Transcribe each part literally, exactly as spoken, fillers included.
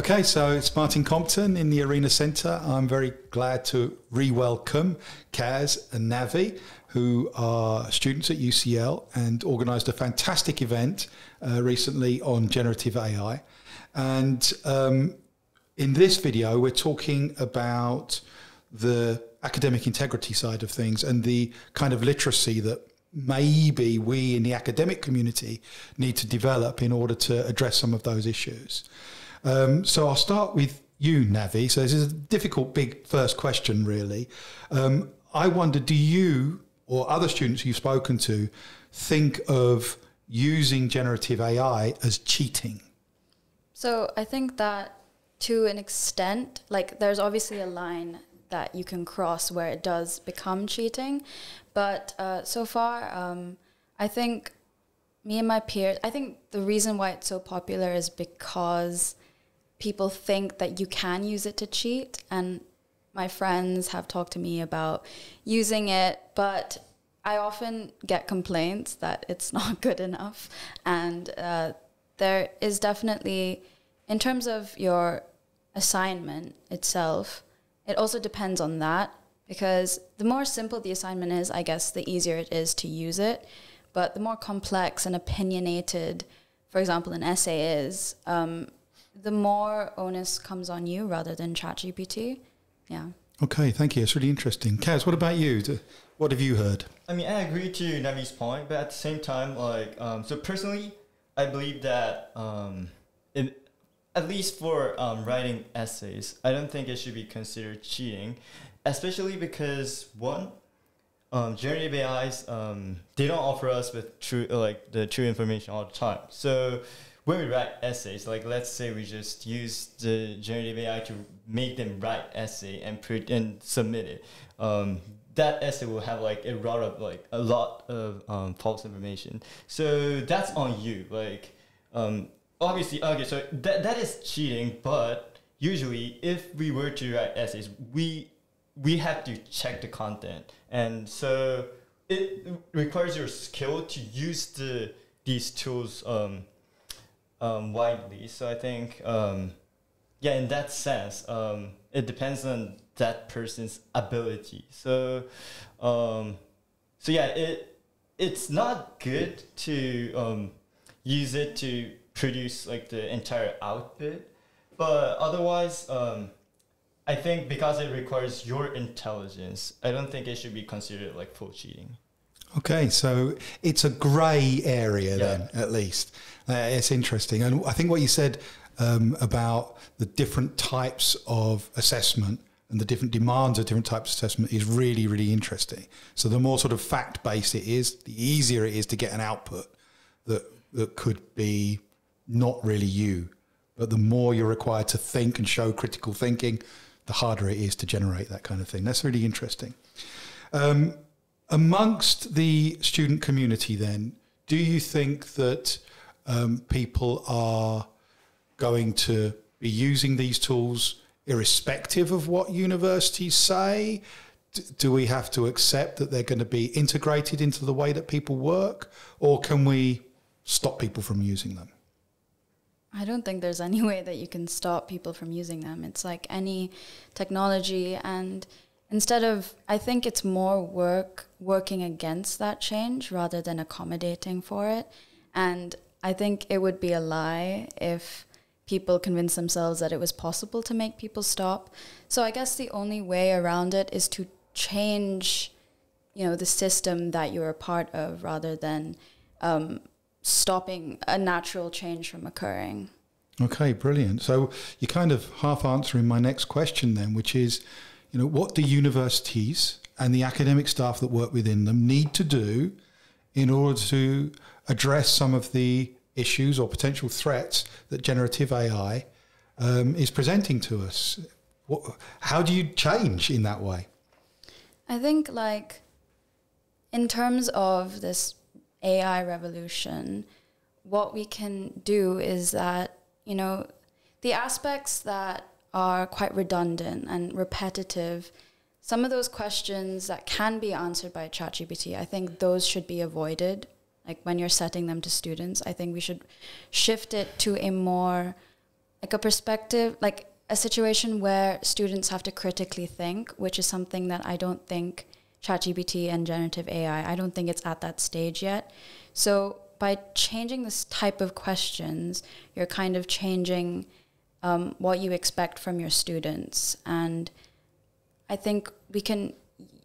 Okay, so it's Martin Compton in the Arena Center. I'm very glad to re-welcome Kaz and Navi, who are students at U C L and organised a fantastic event uh, recently on generative A I. And um, in this video, we're talking about the academic integrity side of things and the kind of literacy that maybe we in the academic community need to develop in order to address some of those issues. Um, so I'll start with you, Navi. So this is a difficult, big first question, really. Um, I wonder, do you or other students you've spoken to think of using generative A I as cheating? So I think that to an extent, like there's obviously a line that you can cross where it does become cheating. But uh, so far, um, I think me and my peers, I think the reason why it's so popular is because people think that you can use it to cheat. And my friends have talked to me about using it, but I often get complaints that it's not good enough. And uh, there is definitely, in terms of your assignment itself, it also depends on that, because the more simple the assignment is, I guess, the easier it is to use it. But the more complex and opinionated, for example, an essay is, um, the more onus comes on you rather than ChatGPT. Yeah. Okay, thank you. It's really interesting. Kaz, what about you? What have you heard? I mean, I agree to Navi's point, but at the same time, like, um, so personally, I believe that, um, in, at least for um, writing essays, I don't think it should be considered cheating, especially because, one, um, generative A Is, um, they don't offer us with true, like, the true information all the time. So when we write essays, like let's say we just use the generative A I to make them write essay and put and submit it. Um, that essay will have like a lot of like a lot of um, false information. So that's on you. Like um, obviously, okay, so that that is cheating. But usually, if we were to write essays, we we have to check the content, and so it requires your skill to use the these tools Um, Um, widely. So I think, um, yeah, in that sense, um, it depends on that person's ability. So, um, so yeah, it it's not good to um, use it to produce like the entire output, but otherwise, um, I think because it requires your intelligence, I don't think it should be considered like full cheating. Okay, so it's a grey area Yeah. then, at least. Uh, it's interesting. And I think what you said um, about the different types of assessment and the different demands of different types of assessment is really, really interesting. So the more sort of fact-based it is, the easier it is to get an output that, that could be not really you. But the more you're required to think and show critical thinking, the harder it is to generate that kind of thing. That's really interesting. Um, Amongst the student community then, do you think that um, people are going to be using these tools irrespective of what universities say? D- do we have to accept that they're going to be integrated into the way that people work? Or can we stop people from using them? I don't think there's any way that you can stop people from using them. It's like any technology, and instead of, I think it's more work working against that change rather than accommodating for it. And I think it would be a lie if people convinced themselves that it was possible to make people stop. So I guess the only way around it is to change, you know, the system that you're a part of rather than um, stopping a natural change from occurring. Okay, brilliant. So you're kind of half answering my next question then, which is, you know, what do universities and the academic staff that work within them need to do in order to address some of the issues or potential threats that generative A I um, is presenting to us? What, how do you change in that way? I think, like, in terms of this A I revolution, what we can do is that, you know, the aspects that are quite redundant and repetitive, some of those questions that can be answered by ChatGPT, I think those should be avoided. Like when you're setting them to students, I think we should shift it to a more like a perspective, like a situation where students have to critically think, which is something that I don't think ChatGPT and generative A I, I don't think it's at that stage yet. So by changing this type of questions, you're kind of changing um, what you expect from your students. And I think we can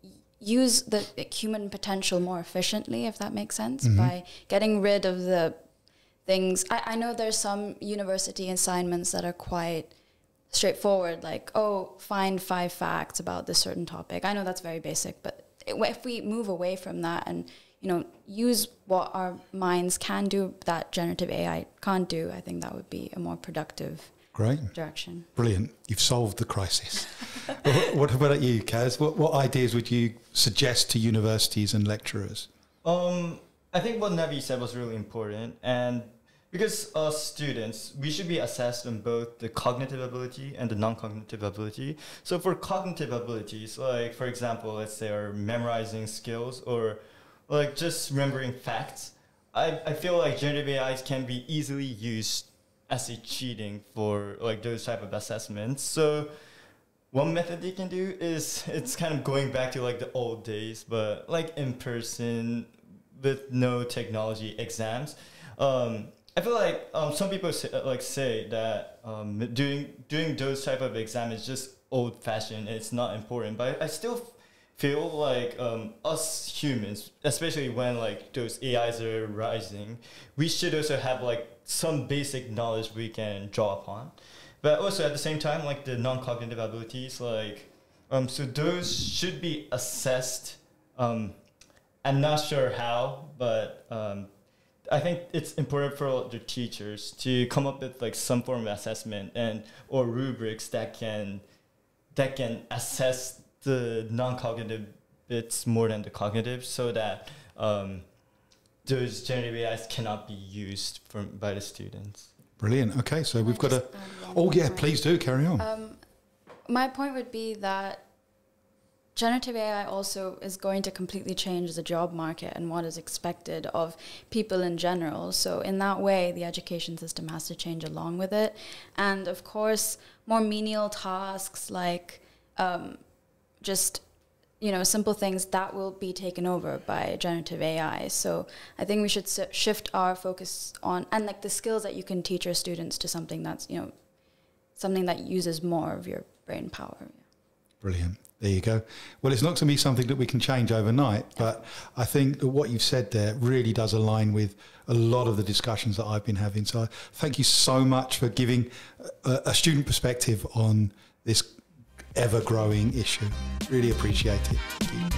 use the human potential more efficiently, if that makes sense, mm-hmm. by getting rid of the things. I, I know there's some university assignments that are quite straightforward, like, oh, find five facts about this certain topic. I know that's very basic, but if we move away from that and, you know, use what our minds can do that generative A I can't do, I think that would be a more productive Great. direction. Brilliant. You've solved the crisis. what, what about you, Kaz? What, what ideas would you suggest to universities and lecturers? Um, I think what Navy said was really important, and because us students, we should be assessed on both the cognitive ability and the non-cognitive ability. So for cognitive abilities, like for example, let's say our memorizing skills or like just remembering facts, I, I feel like generative A Is can be easily used as a cheating for like those type of assessments. So one method they can do is, it's kind of going back to like the old days, but like in person with no technology exams. Um, I feel like um, some people say, like say that um, doing doing those type of exams is just old fashioned. It's not important, but I still feel like um, us humans, especially when like those A Is are rising, we should also have like some basic knowledge we can draw upon. But also at the same time, like the non-cognitive abilities, like um, so those should be assessed. Um, I'm not sure how, but um, I think it's important for the teachers to come up with like some form of assessment and or rubrics that can that can assess the non-cognitive bits more than the cognitive, so that um, those generative A Is cannot be used from by the students. Brilliant. Okay, so Can we've I got a. Oh yeah, please do carry on. Um, my point would be that generative A I also is going to completely change the job market and what is expected of people in general. So in that way, the education system has to change along with it. And of course, more menial tasks like um, just, you know, simple things that will be taken over by generative A I. So I think we should s- shift our focus on, and like the skills that you can teach your students to something that's, you know, something that uses more of your brain power. Brilliant. There you go. Well, it's not going to be something that we can change overnight, but I think that what you've said there really does align with a lot of the discussions that I've been having. So thank you so much for giving a, a student perspective on this ever-growing issue. Really appreciate it. Thank you.